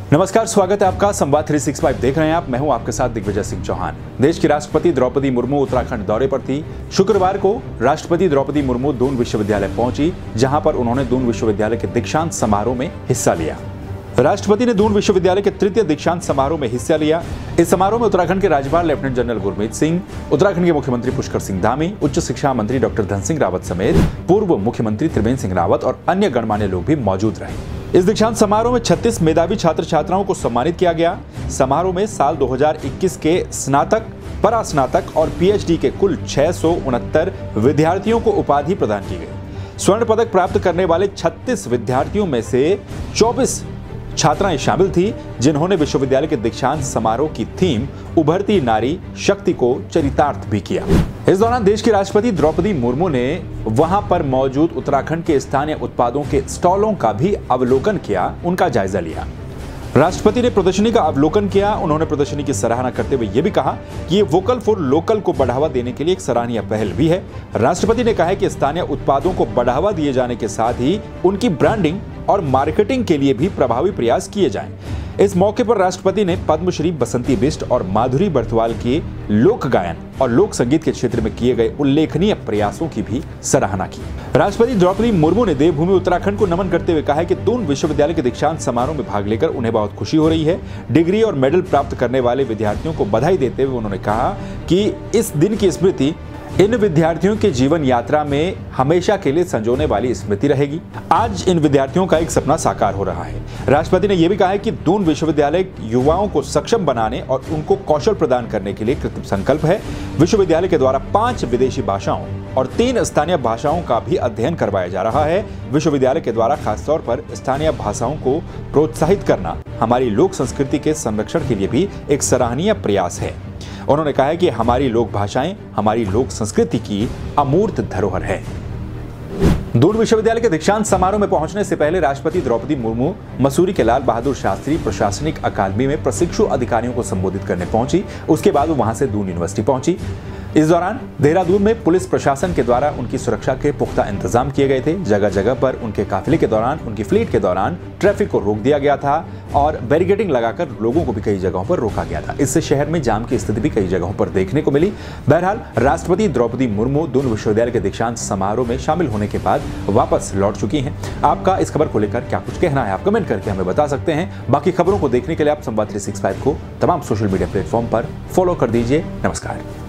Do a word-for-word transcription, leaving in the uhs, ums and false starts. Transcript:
नमस्कार, स्वागत है आपका। संवाद तीन सौ पैंसठ देख रहे हैं आप। मैं हूं आपके साथ दिग्विजय सिंह चौहान। देश की राष्ट्रपति द्रौपदी मुर्मू उत्तराखंड दौरे पर थी। शुक्रवार को राष्ट्रपति द्रौपदी मुर्मू दून विश्वविद्यालय पहुंची, जहां पर उन्होंने दून विश्वविद्यालय के दीक्षांत समारोह में हिस्सा लिया। राष्ट्रपति ने दून विश्वविद्यालय के तृतीय दीक्षांत समारोह में हिस्सा लिया। इस समारोह में उत्तराखंड के राज्यपाल लेफ्टिनेंट जनरल गुरमीत सिंह, उत्तराखंड के मुख्यमंत्री पुष्कर सिंह धामी, उच्च शिक्षा मंत्री डॉक्टर धन सिंह रावत समेत पूर्व मुख्यमंत्री त्रिवेंद्र सिंह रावत और अन्य गणमान्य लोग भी मौजूद रहे। इस दीक्षांत समारोह में छत्तीस मेधावी छात्र छात्राओं को सम्मानित किया गया। समारोह में साल दो हज़ार इक्कीस के स्नातक, परास्नातक और पीएचडी के कुल छह सौ उनहत्तर विद्यार्थियों को उपाधि प्रदान की गई। स्वर्ण पदक प्राप्त करने वाले छत्तीस विद्यार्थियों में से चौबीस छात्राएं शामिल थी, जिन्होंने विश्वविद्यालय के दीक्षांत समारोह की थीम उभरती नारी शक्ति को चरितार्थ भी किया। इस दौरान देश की राष्ट्रपति द्रौपदी मुर्मू ने वहां पर मौजूद उत्तराखंड के स्थानीय उत्पादों के स्टॉलों का भी अवलोकन किया, उनका जायजा लिया। राष्ट्रपति ने प्रदर्शनी का अवलोकन किया। उन्होंने प्रदर्शनी की सराहना करते हुए यह भी कहा कि ये वोकल फॉर लोकल को बढ़ावा देने के लिए एक सराहनीय पहल भी है। राष्ट्रपति ने कहा कि स्थानीय उत्पादों को बढ़ावा दिए जाने के साथ ही उनकी ब्रांडिंग और मार्केटिंग के लिए भी प्रभावी प्रयास किए जाएं। इस मौके पर राष्ट्रपति ने पद्मश्री बसंती बिष्ट और माधुरी बर्थवाल के लोक गायन और लोक संगीत के क्षेत्र में किए गए उल्लेखनीय प्रयासों की भी सराहना की। राष्ट्रपति द्रौपदी मुर्मू ने देवभूमि उत्तराखंड को नमन करते हुए कहा कि दून विश्वविद्यालय के दीक्षांत समारोह में भाग लेकर उन्हें बहुत खुशी हो रही है। डिग्री और मेडल प्राप्त करने वाले विद्यार्थियों को बधाई देते हुए उन्होंने कहा कि इस दिन की स्मृति इन विद्यार्थियों के जीवन यात्रा में हमेशा के लिए संजोने वाली स्मृति रहेगी। आज इन विद्यार्थियों का एक सपना साकार हो रहा है। राष्ट्रपति ने यह भी कहा है कि दून विश्वविद्यालय युवाओं को सक्षम बनाने और उनको कौशल प्रदान करने के लिए कृत संकल्प है। विश्वविद्यालय के द्वारा पांच विदेशी भाषाओं और तीन स्थानीय भाषाओं का भी अध्ययन करवाया जा रहा है। विश्वविद्यालय के द्वारा खासतौर पर स्थानीय भाषाओं को प्रोत्साहित करना हमारी लोक संस्कृति के संरक्षण के लिए भी एक सराहनीय प्रयास है। उन्होंने कहा है कि हमारी लोक भाषाएं हमारी लोक संस्कृति की अमूर्त धरोहर है। दून विश्वविद्यालय के दीक्षांत समारोह में पहुंचने से पहले राष्ट्रपति द्रौपदी मुर्मू मसूरी के लाल बहादुर शास्त्री प्रशासनिक अकादमी में प्रशिक्षु अधिकारियों को संबोधित करने पहुंची। उसके बाद वो वहां से दून यूनिवर्सिटी पहुंची। इस दौरान देहरादून में पुलिस प्रशासन के द्वारा उनकी सुरक्षा के पुख्ता इंतजाम किए गए थे। जगह जगह पर उनके काफिले के दौरान, उनकी फ्लीट के दौरान ट्रैफिक को रोक दिया गया था और बैरिकेडिंग लगाकर लोगों को भी कई जगहों पर रोका गया था। इससे शहर में जाम की स्थिति भी कई जगहों पर देखने को मिली। बहरहाल राष्ट्रपति द्रौपदी मुर्मू दून विश्वविद्यालय के दीक्षांत समारोह में शामिल होने के बाद वापस लौट चुकी हैं। आपका इस खबर को लेकर क्या कुछ कहना है, आप कमेंट करके हमें बता सकते हैं। बाकी खबरों को देखने के लिए आप संवाद तीन सौ पैंसठ को तमाम सोशल मीडिया प्लेटफॉर्म पर फॉलो कर दीजिए। नमस्कार।